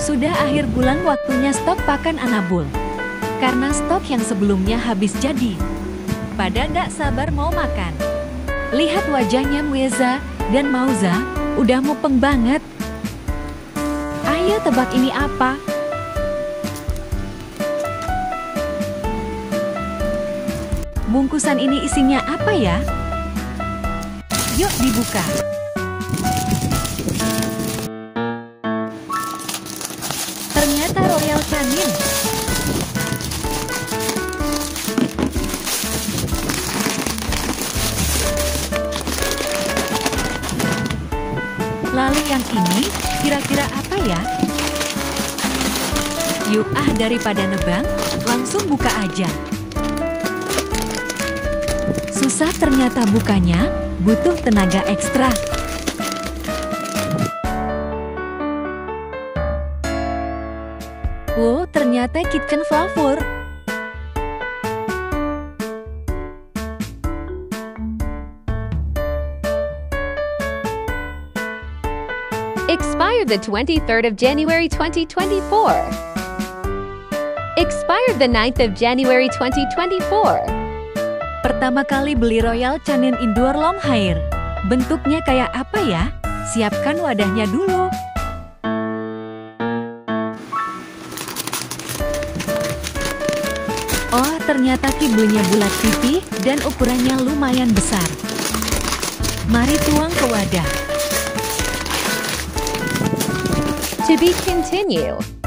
Sudah akhir bulan, waktunya stok pakan anabul. Karena stok yang sebelumnya habis jadi. Pada nggak sabar mau makan. Lihat wajahnya Mueza dan Mauza, udah mupeng banget. Ayo tebak ini apa? Bungkusan ini isinya apa ya? Yuk dibuka. Ternyata Royal Canin. Lalu yang ini, kira-kira apa ya? Yuk daripada nebang, langsung buka aja. Susah ternyata bukanya, butuh tenaga ekstra. Oh, ternyata kitchen flavor. Expired the 23rd of January 2024. Expired the 9th of January 2024. Pertama kali beli Royal Canin Indoor Long Hair. Bentuknya kayak apa ya? Siapkan wadahnya dulu. Oh, ternyata kibulnya bulat pipih dan ukurannya lumayan besar. Mari tuang ke wadah. To be continued.